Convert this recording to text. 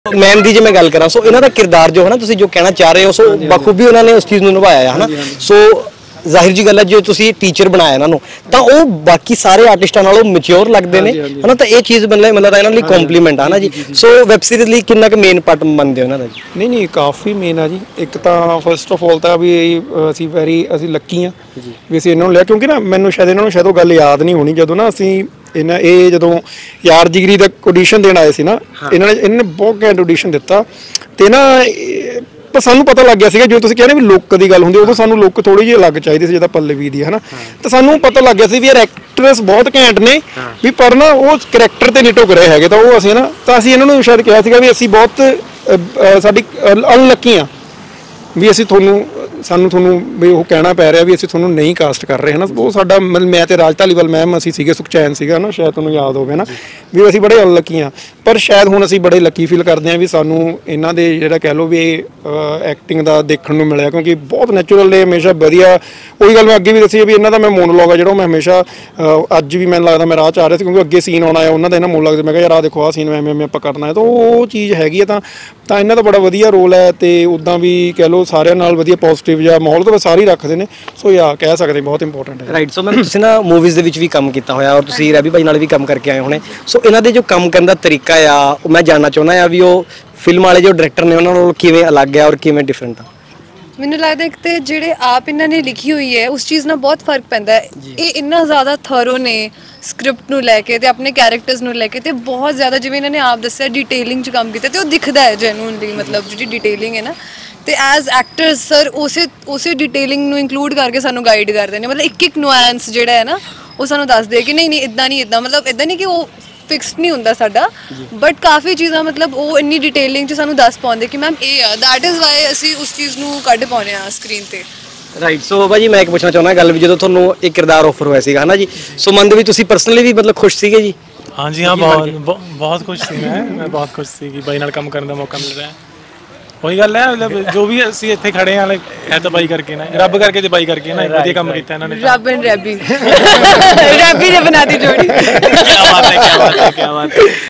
ma'am की जो मैं गल करा सो इन्हों का किरदार जो है ना तुम जो कहना चाह रहे हो सो बखूबी उन्होंने उस चीज़ को निभाया है ना सो जाहिर जी गल है जो तुम टीचर बनाया इन्हों तो वो बाकी सारे आर्टिस्टों नालों मैच्योर लगते हैं है ना तो ये चीज़ मतलब इन्होंने कॉम्पलीमेंट है ना जी सो वैब सीरीज लिए कितना क मेन पार्ट बनते हो इन्हों नहीं नहीं काफ़ी मेन है जी एक तो फस्ट ऑफ ऑल तो भी असी वैरी असी लक्की हाँ भी असी इन्होंने लिया क्योंकि ना मैंने शायद इन्होंने शायद वो गल याद नहीं होनी जो ना असी इन्हें ये जो यार जिगरी का ऑडिशन देने आए थे ना इन्होंने बहुत घैंट ऑडिशन दिता तो ना पर सानू पता लग गया जो तुम कहने भी लुक की गल होंगी उदों सानू लुक थोड़ी जी अलग चाहिए जिदा पल्लवी दी है ना तो सानू पता लग गया भी यार एक्ट्रेस बहुत घैंट ने भी पर ना वो करैक्टर ते नहीं ढुक रहे है तो वो असी ना तो असी इन्होंने शायद कहा भी असी बहुत साडी अनलक्की हाँ भी असी सानू थोनू भी वो कहना पै रहा भी असी थोनू नहीं कास्ट कर रहे हैं ना वो साडा मतलब मैं ते राज धालीवाल मैम असी सीगे सुखचैन सीगा ना शायद तुहानू याद होवे ना भी असी बड़े अनलक्की हाँ पर शायद हुण असी बड़े लक्की फील करते हैं भी सानू इन्हां दे जिहड़ा कह लो भी एक्टिंग दा देखण नूं मिलिया क्योंकि बहुत नैचुरल ने हमेशा वधिया वही गल मैं अगे भी दसी भी इन्हां दा मैं मोनोलॉग है जिहड़ा मैं हमेशा अज भी मैनूं लगदा मैं राह च आ रहा सी क्योंकि अगे सीन आउणा है उन्हां दा इन्हां मोनोलॉग मैं कहा यार आ देखो आ सीन एवें आपां करना है तो वो चीज़ हैगी है तां इन्हां दा बड़ा वधिया रोल है तो उदां भी कह लो सारिਆਂ नाल वधिया पॉजिटिव जिहा माहौल तो सारे रखते हैं सो या कह सकते बहुत इंपॉर्टेंट है राइट सो मैम तुसीं ना मूवीज़ दे विच भी काम किया होया और तुसीं रवि भाई नाल भी काम करके आए होने सो इन्हां दे जो काम करन दा तरीका आ मैं जानना चाहुंदा आ भी वो फिल्म वाले जो डायरैक्टर ने उन्हां नालों किवें अलग है और किवें डिफरेंट है मैनूं लगदा एक ते जिहड़े आप इन्हां ने लिखी हुई है उस चीज़ नाल बहुत फर्क पैंदा है ये इन्ना ज़्यादा थरो ने स्क्रिप्ट नूं लैके ते अपने कैरेक्टर्स नूं लैके ते बहुत ज़्यादा जिवें इन्हां ने आप दस्सिया डिटेलिंग च काम कीता ते वो दिखदा है जेन्युइनली मतलब जिहड़ी डिटेलिंग है ना तो एज एक्टर्स सर उसे डिटेलिंग नूं इंक्लूड करके सानूं गाइड करते हैं मतलब एक नुआंस जिहड़ा है ना वो सानूं दसदे कि नहीं इदां नहीं इदां मतलब इदां नहीं कि वो फिक्सड नहीं हुंदा साडा बट काफ़ी चीज़ां मतलब वो इन्नी डिटेलिंग च सानूं दस पाउंदे कि मैम ये आ दैट इज़ वाई असीं उस चीज़ नूं कढ पाउने आ स्क्रीन ते राइट सो भाजी मैं एक पूछना चाहुंदा गल भी जो तुहानूं एक किरदार ऑफर होया सीगा ना जी सो मन दे विच तुसीं पर्सनली भी मतलब खुश सीगे जी हाँ जी हाँ बहुत खुश थी मैं बहुत खुश थी कि बाई नाल काम करने का मौका मिल रहा है वही गल है मतलब जो भी असीं इत्थे खड़े हाँ है तो बाई करके ना रब करके ते बाई करके ना वधिया काम कीता इन्हां ने रब एंड रैबी रैबी ने बनाती जोड़ी क्या बात है क्या बात है क्या बात है